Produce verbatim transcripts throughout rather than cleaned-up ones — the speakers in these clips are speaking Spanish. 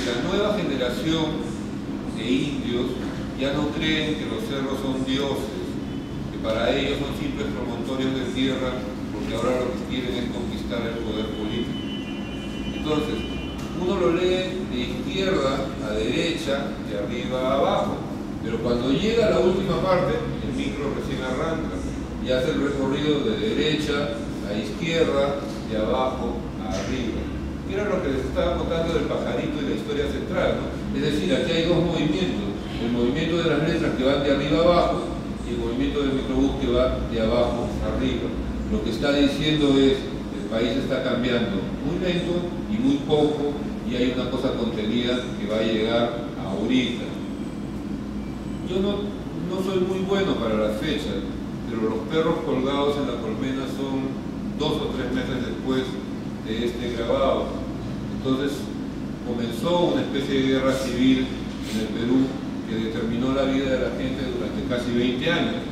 la nueva generación de indios ya no creen que los cerros son dioses, que para ellos son simples promontorios de tierra, porque ahora lo que quieren es conquistar el poder político. Entonces, uno lo lee de izquierda a derecha, de arriba a abajo, pero cuando llega a la última parte, el micro recién arranca y hace el recorrido de derecha a izquierda, de abajo a arriba. Y era lo que les estaba contando del pajarito y la historia central, ¿no? Es decir, aquí hay dos movimientos, el movimiento de las letras que van de arriba a abajo y el movimiento del microbús que va de abajo a arriba. Lo que está diciendo es que el país está cambiando muy lento y muy poco, y hay una cosa contenida que va a llegar ahorita. Yo no, no soy muy bueno para las fechas, pero los perros colgados en la colmena son dos o tres meses después de este grabado. Entonces comenzó una especie de guerra civil en el Perú que determinó la vida de la gente durante casi veinte años,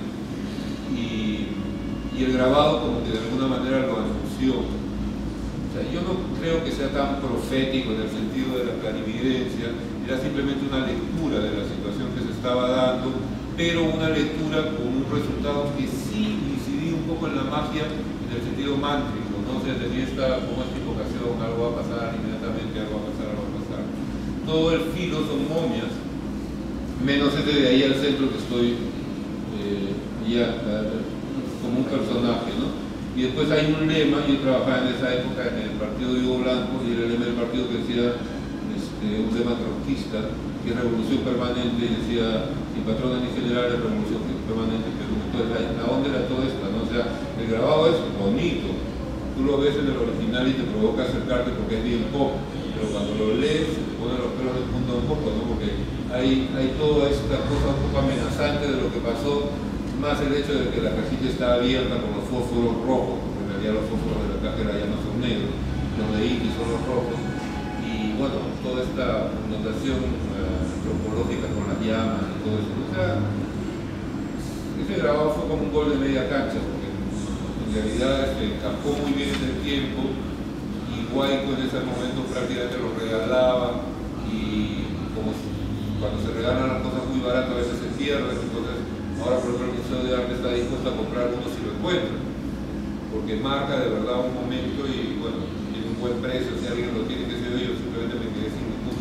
y, y el grabado como que de alguna manera lo anunció. O sea, yo no creo que sea tan profético en el sentido de la clarividencia, era simplemente una lectura de la situación que se estaba dando, pero una lectura con un resultado que sí incidía un poco en la magia en el sentido mántrico, ¿no? O sea, tenía esta, como esta invocación, algo va a pasar inmediatamente, algo va a pasar, algo va a pasar. Todo el filo son momias, menos este de ahí al centro que estoy eh, ya eh, como un personaje, ¿no? Y después hay un lema, yo trabajaba en esa época en el partido de Hugo Blanco, y el lema del partido que decía, este, un lema trotskista, que es revolución permanente, y decía, sin patrones ni generales, revolución permanente en Perú. Entonces la, la onda era toda esta, ¿no? O sea, el grabado es bonito, tú lo ves en el original y te provoca acercarte porque es bien pop, pero cuando lo lees te pone los pelos de punta un poco, ¿no? Porque hay, hay toda esta cosa un poco amenazante de lo que pasó, más el hecho de que la cajita está abierta con los fósforos rojos, porque en realidad los fósforos de la cajera ya no son negros, los de Inti son los rojos, y bueno, toda esta notación uh, antropológica con las llamas y todo eso. O sea, ese grabado fue como un gol de media cancha, porque en realidad se encajó muy bien en el tiempo, y Guaico en ese momento prácticamente lo regalaba, y como cuando se regalan las cosas muy baratas a veces se pierden. Entonces ahora por ejemplo el Museo de Arte está dispuesto a comprar uno si lo encuentra, porque marca de verdad un momento y bueno, tiene un buen precio. Si alguien lo tiene, que se yo simplemente me quedé sin ningún.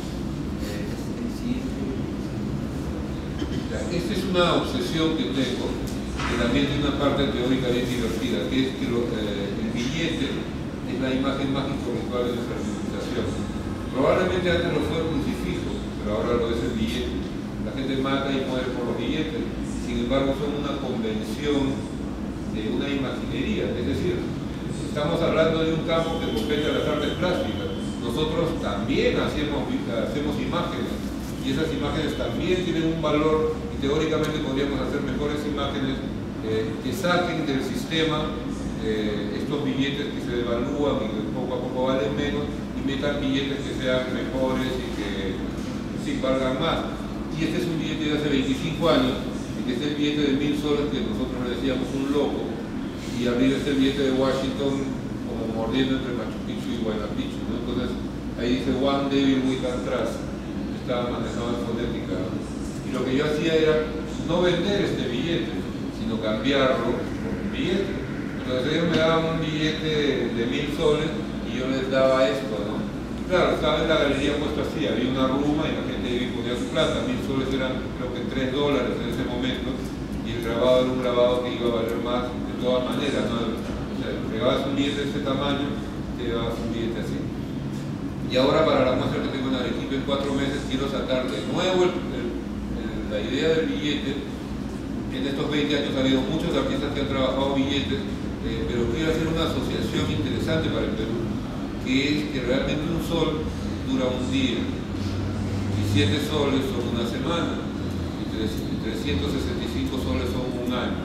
Esta es una obsesión que tengo, que también tiene una parte teórica bien divertida, que es que lo, eh, el billete es la imagen más intelectual de nuestra civilización. Probablemente antes lo fue el crucifijo, pero ahora lo es el billete. La gente mata y muere por los billetes, sin embargo son una convención de una imaginería, es decir, estamos hablando de un campo que compete a las artes plásticas. Nosotros también hacemos, hacemos imágenes, y esas imágenes también tienen un valor, y teóricamente podríamos hacer mejores imágenes eh, que saquen del sistema eh, estos billetes que se devalúan y que poco a poco valen menos, y metan billetes que sean mejores y que sí valgan más. Y este es un billete de hace veinticinco años, y que es el billete de mil soles que nosotros le decíamos un loco, y arriba está el billete de Washington como mordiendo entre Machu Picchu y Huayna Picchu, ¿no? Entonces ahí dice One Devil We Can Trust, estaba manejado en fonética, y lo que yo hacía era no vender este billete, sino cambiarlo por un billete. Entonces ellos me daban un billete de mil soles y yo les daba esto, ¿no? Claro, estaba en la galería puesto así, había una ruma y la gente ponía su plata. Mil soles eran creo que tres dólares en ese momento, y el grabado era un grabado que iba a valer más de todas maneras, ¿no? O sea, pegabas un billete de este tamaño, te llevabas un billete así. Y ahora, para la muestra que tengo en Arequipa en cuatro meses, quiero sacar de nuevo el, el, el, la idea del billete. En estos veinte años ha habido muchos artistas que han trabajado billetes, eh, pero quiero hacer una asociación interesante para el Perú, que es que realmente un sol dura un día, y siete soles son una semana, y trescientos sesenta y cinco soles son un año.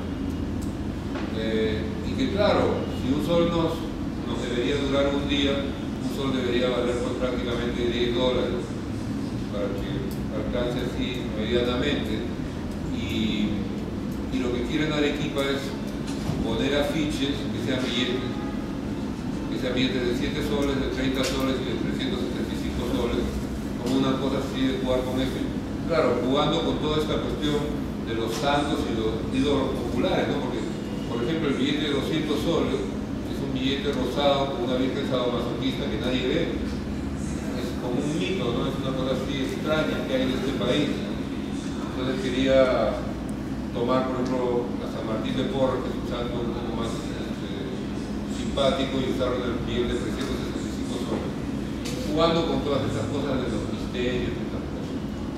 Eh, y que claro, si un sol nos, nos debería durar un día, un sol debería valer pues prácticamente diez dólares, para que alcance así medianamente. Y, y lo que quieren Arequipa es poner afiches que sean billetes, que sean billetes de siete soles, de treinta soles y de trescientos setenta y cinco soles, con una cosa así de jugar con eso. Claro, jugando con toda esta cuestión de los santos y los ídolos populares, ¿no? Porque, por ejemplo, el billete de doscientos soles es un billete rosado con una virgen sadomasoquista que nadie ve. Es como un mito, ¿no? Es una cosa así extraña que hay en este país. Entonces quería tomar, por ejemplo, a San Martín de Porres, que es un santo un poco más este, simpático, y usarlo en el billete de trescientos sesenta y cinco soles. Jugando con todas estas cosas de los misterios y estas cosas.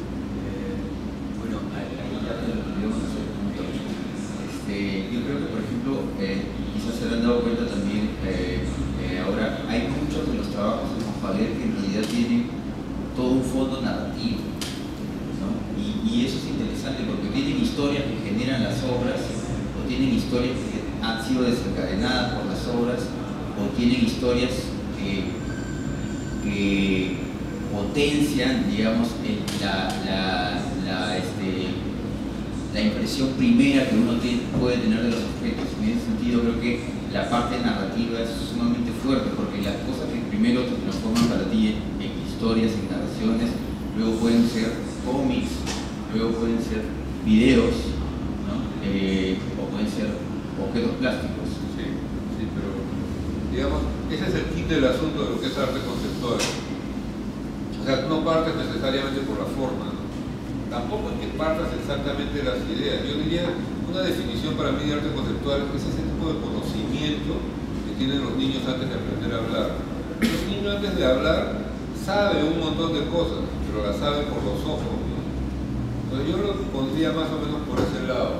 Este, yo creo que, por ejemplo, eh, quizás se han dado cuenta también, eh, eh, ahora hay muchos de los trabajos de Juan Javier que en realidad tienen todo un fondo narrativo, ¿no? Y, y eso es interesante porque tienen historias que generan las obras, o tienen historias que han sido desencadenadas por las obras, o tienen historias que, que potencian, digamos, la, la, la, este, la impresión primera que uno te, puede tener de los objetos. En ese sentido creo que la parte narrativa es sumamente fuerte, porque las cosas que primero te transforman para ti en, en historias, en narraciones, luego pueden ser cómics, luego pueden ser videos, ¿no? eh, o pueden ser objetos plásticos. Sí, sí, pero digamos, ese es el kit del asunto de lo que es arte conceptual. O sea, no partes necesariamente por la forma, ¿no? Tampoco es que partas exactamente las ideas. Yo diría, una definición para mí de arte conceptual es ese tipo de conocimiento que tienen los niños antes de aprender a hablar. Los niños antes de hablar saben un montón de cosas, pero las saben por los ojos, ¿no? Entonces yo lo pondría más o menos por ese lado.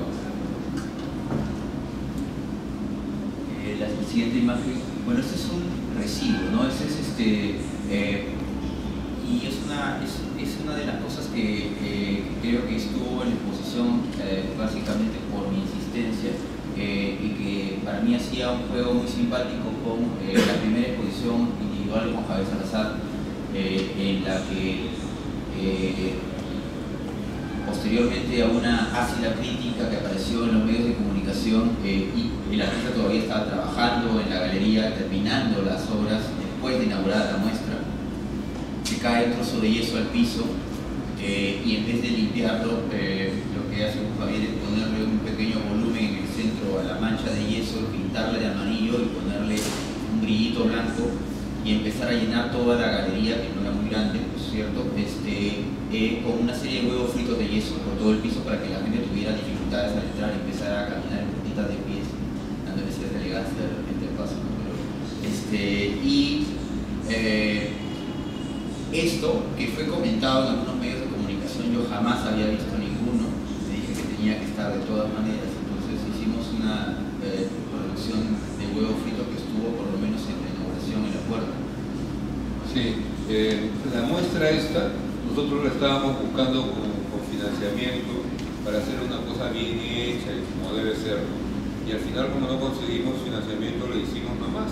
Eh, la siguiente imagen, bueno, este es un recibo, ¿no? Este es este... Eh, y es una, es, es una de las cosas que eh, creo que estuvo en la exposición eh, básicamente por mi insistencia eh, y que para mí hacía un juego muy simpático con eh, la primera exposición individual con Javier Salazar, eh, en la que eh, posteriormente a una ácida crítica que apareció en los medios de comunicación eh, y el artista todavía estaba trabajando en la galería, terminando las obras después de inaugurada la muestra, se cae un trozo de yeso al piso eh, y en vez de limpiarlo, eh, lo que hace Javier es ponerle un pequeño volumen en el centro a la mancha de yeso, pintarle de amarillo y ponerle un brillito blanco y empezar a llenar toda la galería, que no era muy grande, por cierto, este, eh, con una serie de huevos fritos de yeso por todo el piso para que la gente tuviera dificultades al entrar y empezar a caminar en puntitas de pies, dándole cierta elegancia de repente al paso, ¿no? Pero, este, y eh, esto, que fue comentado en algunos medios de comunicación, yo jamás había visto ninguno, me dije que tenía que estar de todas maneras, entonces hicimos una eh, producción de huevo frito que estuvo por lo menos en la inauguración en la puerta. Sí, eh, la muestra esta, nosotros la estábamos buscando con, con financiamiento para hacer una cosa bien hecha y como debe ser, y al final como no conseguimos financiamiento le hicimos nomás.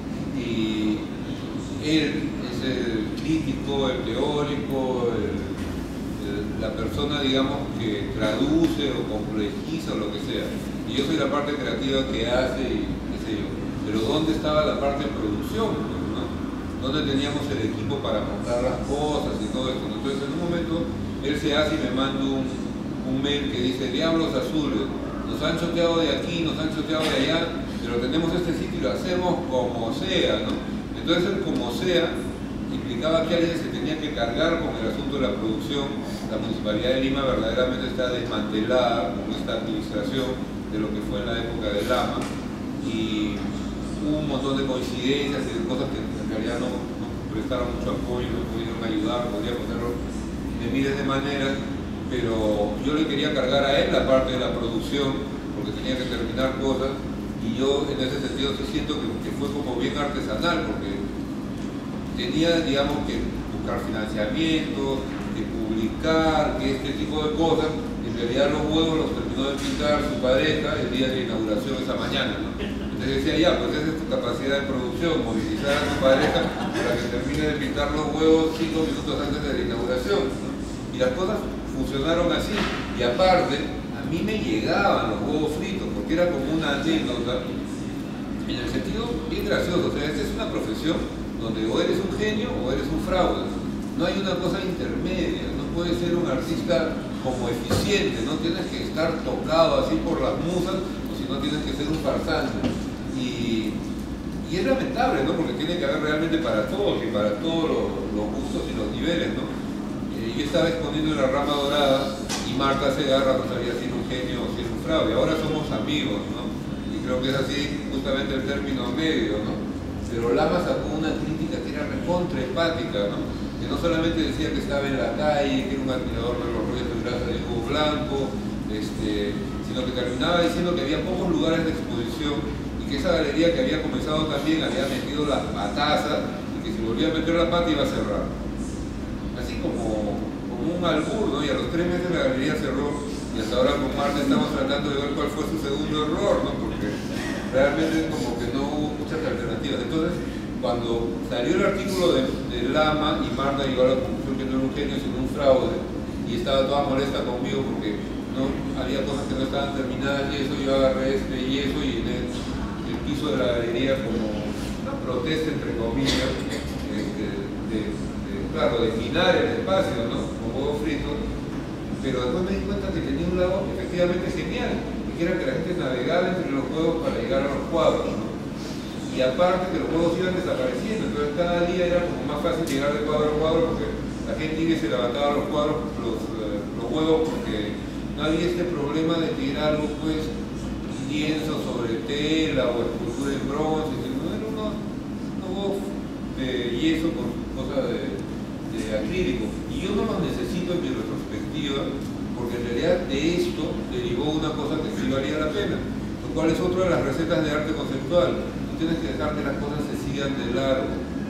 Y él es el crítico, el teórico, el, el, la persona, digamos, que traduce o complejiza o lo que sea. Y yo soy la parte creativa que hace y qué sé yo. Pero ¿dónde estaba la parte de producción, ¿no? ¿Dónde teníamos el equipo para montar las cosas y todo eso? Entonces en un momento él se hace y me manda un, un mail que dice: Diablos Azules, nos han choteado de aquí, nos han choteado de allá, pero tenemos este sitio y lo hacemos como sea, ¿no? Entonces el como sea implicaba que alguien se tenía que cargar con el asunto de la producción. La Municipalidad de Lima verdaderamente está desmantelada con esta administración de lo que fue en la época de Lama, y hubo un montón de coincidencias y de cosas que en realidad no, no prestaron mucho apoyo, no pudieron ayudar, podría ponerlo de miles de maneras, pero yo le quería cargar a él la parte de la producción porque tenía que terminar cosas, y yo en ese sentido sí siento que, que fue como bien artesanal, porque tenía, digamos, que buscar financiamiento, que publicar, que este tipo de cosas. En realidad los huevos los terminó de pintar su pareja el día de la inauguración esa mañana, ¿no? Entonces decía, ya, pues esa es tu capacidad de producción, movilizar a tu pareja para que termine de pintar los huevos cinco minutos antes de la inauguración, ¿no? Y las cosas funcionaron así. Y aparte, a mí me llegaban los huevos fritos, porque era como una anécdota, en el sentido bien gracioso. O sea, esta es una profesión donde o eres un genio o eres un fraude. no hay una cosa intermedia, no puedes ser un artista como eficiente, no tienes que estar tocado así por las musas, o si no tienes que ser un farsante. Y, y es lamentable, ¿no? Porque tiene que haber realmente para todos y para todos los, los gustos y los niveles, ¿no? Eh, yo estaba exponiendo en la Rama Dorada y Marta Segarra no sabía si era un genio o si era un fraude. Ahora somos amigos, ¿no? Y creo que es así justamente el término medio, ¿no? Pero Lama sacó una crítica que era recontra empática, ¿no? Que no solamente decía que estaba en la calle, que era un admirador de los rollos de grasa de Hugo Blanco, este, sino que terminaba diciendo que había pocos lugares de exposición y que esa galería que había comenzado también había metido las patazas y que si volvía a meter la pata iba a cerrar. Así como, como un albur, ¿no? Y a los tres meses la galería cerró y hasta ahora con Marta estamos tratando de ver cuál fue su segundo error, ¿no? Porque realmente como que no hubo muchas alternativas. Entonces, cuando salió el artículo de, de Lama y Marta llegó a la conclusión que no era un genio sino un fraude y estaba toda molesta conmigo porque no había cosas que no estaban terminadas y eso, yo agarré este y eso y en el, el piso de la galería como una protesta entre comillas este, de, de, claro, de minar el espacio, ¿no? Con huevo frito, pero después me di cuenta que tenía un lado efectivamente genial, que era que la gente navegaba entre los juegos para llegar a los cuadros, ¿no? Y aparte que los juegos iban desapareciendo, entonces cada día era como más fácil llegar de cuadro a cuadro porque la gente iba y se levantaba los cuadros, los, eh, los huevos, porque no había este problema de tirar algo pues lienzo sobre tela o escultura en bronce, sino era unos, unos huevos de yeso con cosas de, de acrílico. Y yo no los necesito en mi retrospectiva porque en realidad de esto derivó una cosa que sí valía la pena, lo cual es otra de las recetas de arte conceptual. Tienes que dejar que las cosas se sigan de largo.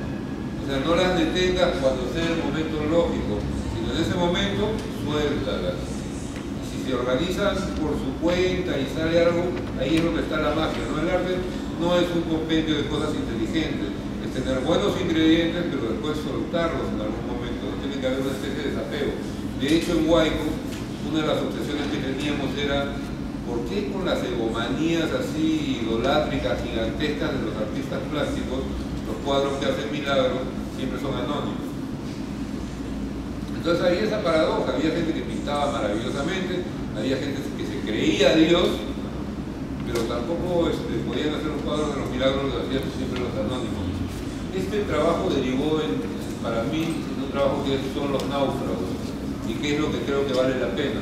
O sea, no las detengas cuando sea el momento lógico, sino en ese momento, suéltalas. Y si se organizan por su cuenta y sale algo, ahí es donde está la magia, ¿no? El arte no es un compendio de cosas inteligentes, es tener buenos ingredientes, pero después soltarlos en algún momento. No tiene que haber una especie de desapego. De hecho, en Huayco, una de las obsesiones que teníamos era ¿por qué con las egomanías así idolátricas, gigantescas de los artistas plásticos, los cuadros que hacen milagros siempre son anónimos? Entonces había esa paradoja, había gente que pintaba maravillosamente, había gente que se creía Dios, pero tampoco este, podían hacer los cuadros de los milagros, los hacían siempre los anónimos. Este trabajo derivó en, para mí, en un trabajo que son los náufragos, y que es lo que creo que vale la pena.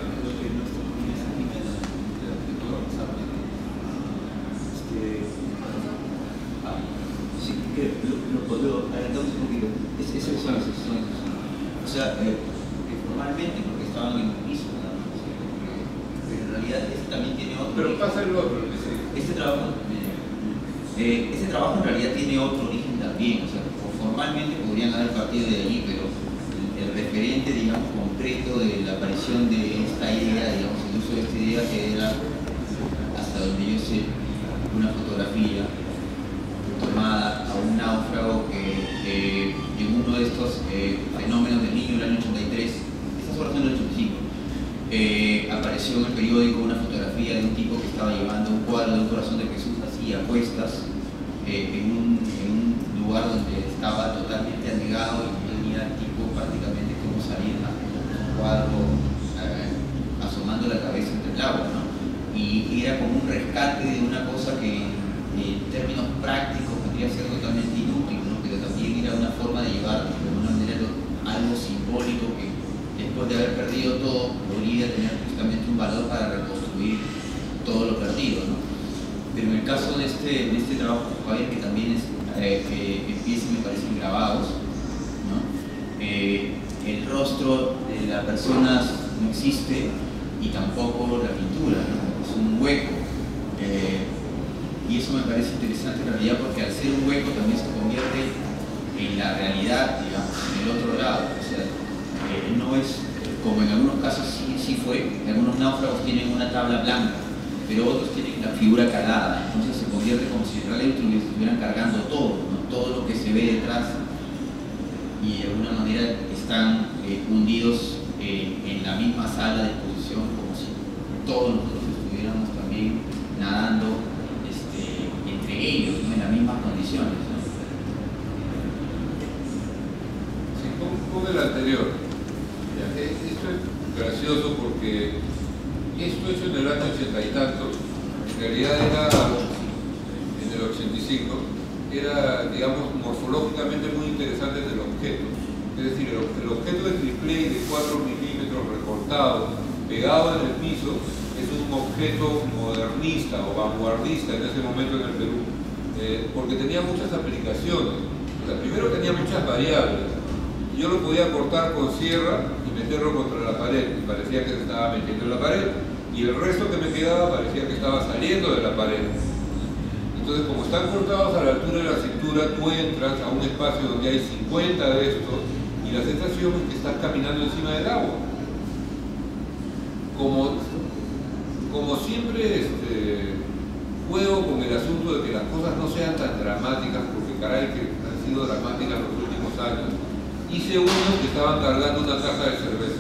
Que lo, lo, lo adelantamos un poquito. Es, es, es, son, son, o sea, eh, que formalmente, porque estaban en un piso, ¿no? Pero en realidad este también tiene otro. Pero pasa el otro. Este trabajo, eh, este trabajo en realidad tiene otro origen también. O sea, formalmente podrían haber partido de allí, pero el, el referente, digamos, concreto de la aparición de esta idea, digamos, el uso de esta idea que era, hasta donde yo sé, una fotografía tomada a un náufrago que eh, en uno de estos eh, fenómenos del Niño del año ochenta y tres, estas obras son del ochenta y cinco, eh, apareció en el periódico una fotografía de un tipo que estaba llevando un cuadro de un corazón de Jesús así a cuestas eh, en, un, en un lugar donde estaba totalmente anegado y tenía el tipo prácticamente como salir a un cuadro eh, asomando la cabeza entre el agua, ¿no? Y, y era como un rescate de una cosa que en términos prácticos podría ser totalmente inútil, ¿no? Pero también era una forma de llevar de alguna manera algo simbólico que después de haber perdido todo podría tener justamente un valor para reconstruir todo lo perdido, ¿no? Pero en el caso de este, de este trabajo, Javier, que también es, eh, que empieza me parecen grabados, ¿no? Eh, el rostro de la persona no existe y tampoco la pintura, ¿no? Es un hueco. Eh, Y eso me parece interesante en realidad porque al ser un hueco también se convierte en la realidad, digamos, en el otro lado. O sea, eh, no es, como en algunos casos sí, sí fue, algunos náufragos tienen una tabla blanca, pero otros tienen la figura calada. Entonces se convierte como si realmente estuvieran cargando todo, ¿no? Todo lo que se ve detrás y de alguna manera están eh, hundidos eh, en la misma sala de exposición como si todos nosotros estuviéramos también nadando entre ellos, ¿no? En las mismas condiciones, ¿no? Sí, con, con el anterior. Ya, esto es gracioso porque esto hecho en el año ochenta y tantos, en realidad era, en el ochenta y cinco, era, digamos, morfológicamente muy interesante del objeto. Es decir, el, el objeto de triplé de cuatro milímetros recortado, pegado en el piso, es un objeto modernista o vanguardista en ese momento en el Perú, eh, porque tenía muchas aplicaciones. O sea, primero tenía muchas variables. Yo lo podía cortar con sierra y meterlo contra la pared, y parecía que se estaba metiendo en la pared, y el resto que me quedaba parecía que estaba saliendo de la pared. Entonces, como están cortados a la altura de la cintura, tú entras a un espacio donde hay cincuenta de estos, y la sensación es que estás caminando encima del agua. Como, como siempre este, juego con el asunto de que las cosas no sean tan dramáticas, porque caray que han sido dramáticas los últimos años, hice unos que estaban cargando una caja de cerveza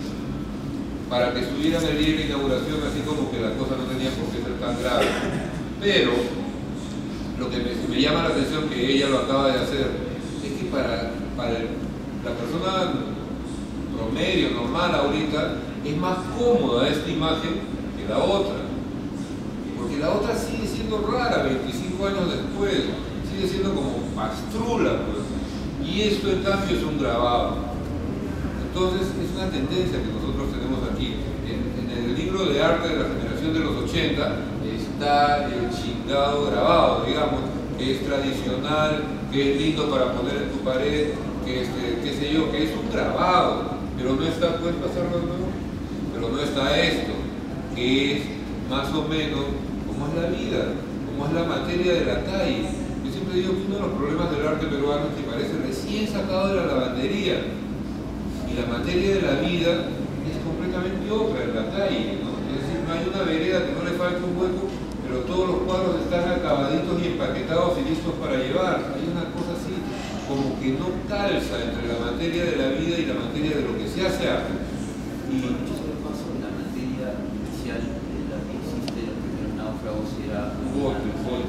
para que estuvieran el día de la inauguración, así como que las cosas no tenían por qué ser tan graves. Pero lo que me, me llama la atención que ella lo acaba de hacer es que para, para el, la persona promedio, normal ahorita, es más cómoda esta imagen que la otra, porque la otra sigue siendo rara veinticinco años después, sigue siendo como pastrula, pues. Y esto en cambio es un grabado. Entonces es una tendencia que nosotros tenemos aquí. En, en el libro de arte de la generación de los ochenta está el chingado grabado, digamos, que es tradicional, que es lindo para poner en tu pared, que este, qué sé yo, que es un grabado, pero no está, ¿puedes pasarlo de nuevo? Pero no está esto, que es más o menos como es la vida, como es la materia de la calle. Yo siempre digo que uno de los problemas del arte peruano es que parece recién sacado de la lavandería, y la materia de la vida es completamente otra en la calle, ¿no? Es decir, no hay una vereda que no le falte un hueco, pero todos los cuadros están acabaditos y empaquetados y listos para llevar. Hay una cosa así, como que no calza entre la materia de la vida y la materia de lo que se hace arte. Y solo paso en la materia inicial de la que existe los primeros náufragos era un bote, un bote.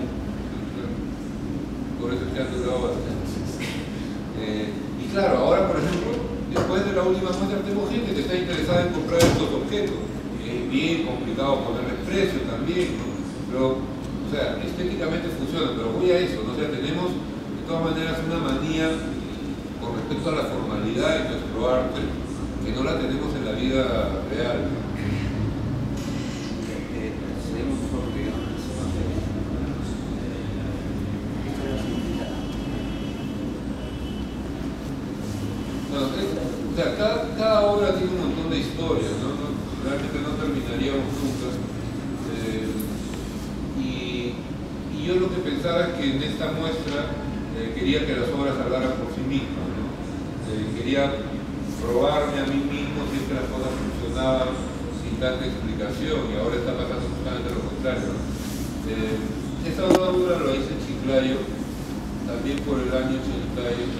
Por eso es que ha durado bastante. Eh, y claro, ahora por ejemplo, después de la última muestra tengo gente que está interesada en comprar estos objetos. Es bien complicado ponerles precio también, ¿no? Pero, o sea, estéticamente funciona, pero voy a eso, ¿no? O sea, tenemos de todas maneras una manía con respecto a la formalidad de nuestro arte que no la tenemos en la vida real. O sea, cada, cada obra tiene un montón de historias, ¿no? No, realmente no terminaríamos nunca. Eh, y, y yo lo que pensaba es que en esta muestra eh, quería que las obras hablaran por sí mismas, ¿no? Eh, quería probarme a mí mismo si es que las cosas funcionaban sin tanta explicación, y ahora está pasando justamente lo contrario, ¿no? Eh, esta obra lo hice en Chiclayo, también por el año ochenta y ocho.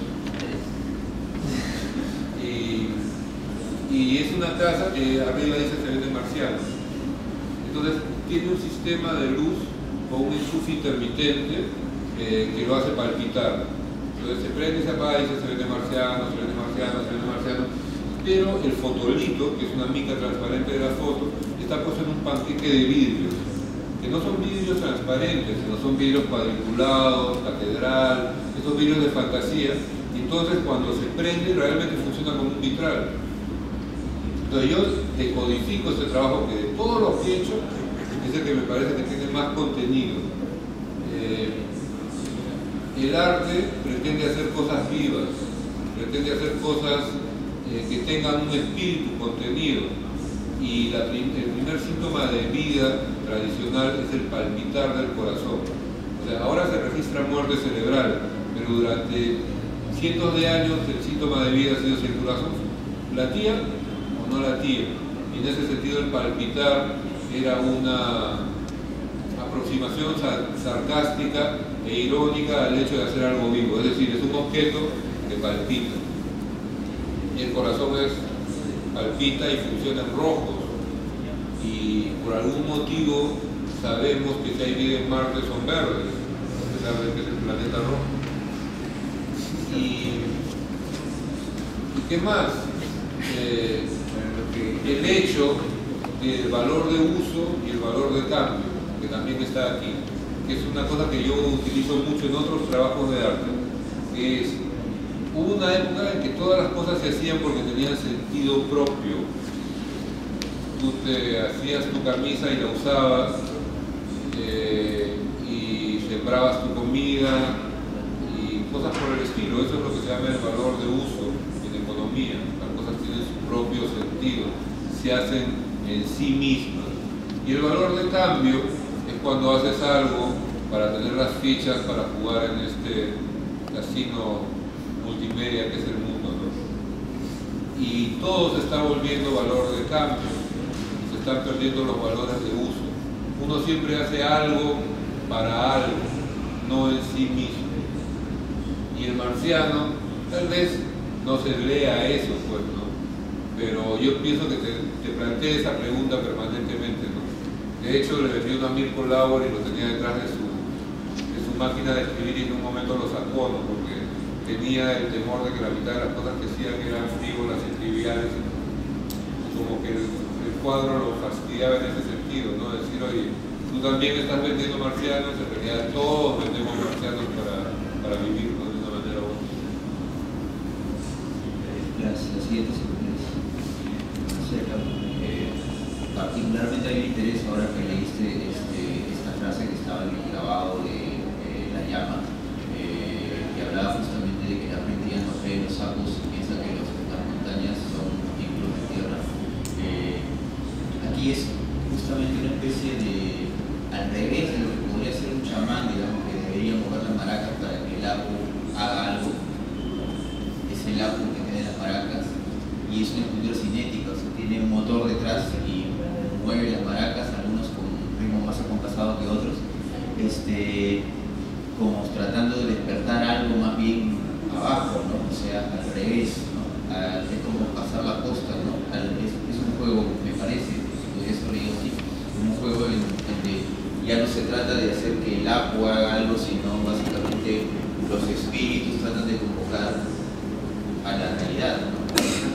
Y, y es una casa que arriba dice se vende marcianos. Entonces tiene un sistema de luz con un enchufe intermitente eh, que lo hace palpitar. Entonces se prende y se apaga y dice se vende marcianos, se vende marcianos, se vende marcianos. Pero el fotolito, que es una mica transparente de la foto, está puesto en un panqueque de vidrios, que no son vidrios transparentes, sino son vidrios cuadriculados, catedral, esos vidrios de fantasía. Entonces cuando se prende realmente funciona como un vitral. Entonces yo decodifico este trabajo que de todos los que he hecho es el que me parece que tiene más contenido. Eh, el arte pretende hacer cosas vivas, pretende hacer cosas eh, que tengan un espíritu contenido, y la, el primer síntoma de vida tradicional es el palpitar del corazón. O sea, ahora se registra muerte cerebral, pero durante cientos de años el síntoma de vida ha sido si el corazón latía o no latía, y en ese sentido el palpitar era una aproximación sarcástica e irónica al hecho de hacer algo vivo, es decir, es un objeto que palpita, y el corazón es, palpita y funciona en rojos, y por algún motivo sabemos que si hay vida en Marte son verdes, a pesar de que es el planeta rojo. Y, y ¿Qué más? Eh, el hecho del valor de uso y el valor de cambio, que también está aquí, que es una cosa que yo utilizo mucho en otros trabajos de arte, que es, hubo una época en que todas las cosas se hacían porque tenían sentido propio. Tú te hacías tu camisa y la usabas, eh, y sembrabas tu comida y cosas por el estilo. Eso es lo que se llama el valor de uso en economía. Las cosas tienen su propio sentido, se hacen en sí mismas. Y el valor de cambio es cuando haces algo para tener las fichas para jugar en este casino multimedia que es el mundo, ¿no? Y todo se está volviendo valor de cambio, se están perdiendo los valores de uso. Uno siempre hace algo para algo, no en sí mismo. Y el marciano tal vez no se lea eso, pues, ¿no? Pero yo pienso que te, te planteé esa pregunta permanentemente, ¿no? De hecho, le vendí una Mirko Lauer y lo tenía detrás de su, de su máquina de escribir y en un momento lo sacó, ¿no? Porque tenía el temor de que la mitad de las cosas que hacían eran frívolas y triviales, y como que el, el cuadro lo fastidiaba en ese sentido, ¿no? Decir, oye, tú también estás vendiendo marcianos, en realidad todos vendemos marcianos para, para vivir, ¿no? De una manera u otra. Las, las siguientes eh, particularmente a mí me interesa ahora que leíste este, esta frase que estaba en el grabado de eh, La Llama, eh, que hablaba justamente de que la gente ya no cree en los sapos y piensa que los, las montañas son vínculos de tierra. Eh, aquí es justamente una especie de, al revés de lo que podría ser un chamán, digamos, que debería mover las maracas para que el apu haga algo. Es el apu que tiene las maracas y es una escultura cinética, o sea, tiene un motor detrás y mueve las maracas, algunos con ritmo más acompasado que otros, este, como tratando de despertar algo más bien abajo, ¿no? O sea, al revés, ¿no? A, es como pasar la costa, ¿no? Al, es, es un juego, me parece, podría ser leído así, un juego en donde ya no se trata de hacer que el apu haga algo, sino básicamente los espíritus tratan de convocar a la realidad, ¿no?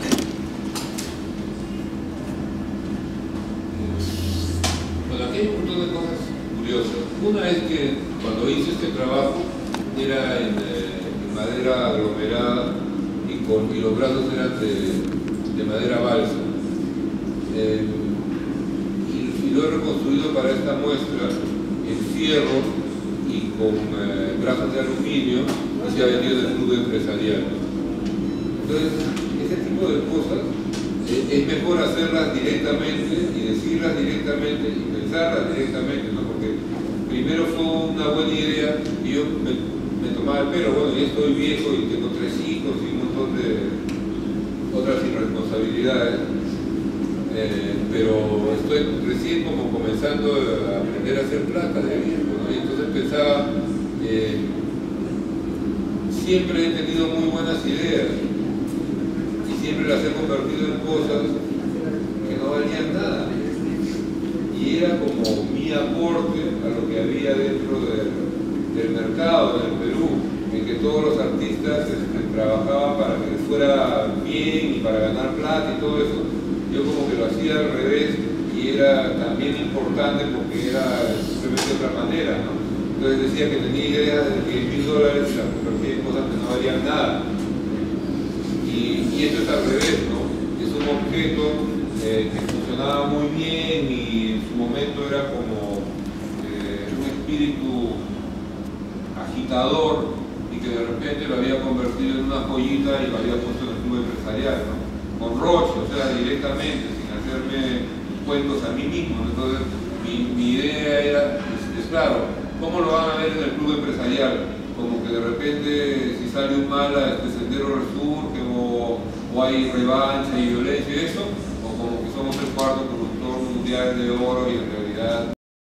Bueno, aquí hay un montón de cosas curiosas. Una es que cuando hice este trabajo era en, eh, en madera aglomerada y, con, y los brazos eran de, de madera balsa. Eh, y, y lo he reconstruido para esta muestra en fierro y con eh, brazos de aluminio y se ha vendido del club empresarial. Entonces, ese tipo de cosas eh, es mejor hacerlas directamente y decirlas directamente y pensarlas directamente, ¿no? Porque primero fue una buena idea y yo me, me tomaba el pelo, bueno, ya estoy viejo y tengo tres hijos y un montón de otras irresponsabilidades, eh, pero estoy recién como comenzando a aprender a hacer plata de viejo, ¿no? Y entonces pensaba, eh, siempre he tenido muy buenas ideas y siempre las he convertido en cosas que no valían nada. Y era como mi aporte a lo que había dentro de, del mercado en el Perú, en que todos los artistas este, trabajaban para que les fuera bien y para ganar plata y todo eso. Yo como que lo hacía al revés y era también importante porque era simplemente de otra manera, ¿no? Entonces decía que tenía ideas de diez mil dólares y las convertía en cosas que no valían nada. Y, y esto es al revés, ¿no? Es un objeto eh, que funcionaba muy bien y en su momento era como eh, un espíritu agitador y que de repente lo había convertido en una joyita y lo había puesto en el club empresarial, ¿no? Con Roche, o sea, directamente, sin hacerme cuentos a mí mismo. Entonces, mi, mi idea era, es, es claro, ¿cómo lo van a ver en el club empresarial? Como que de repente, si sale un mal a este Sendero resurge o, o hay revancha y violencia y eso, o como que somos el cuarto productor mundial de oro y en realidad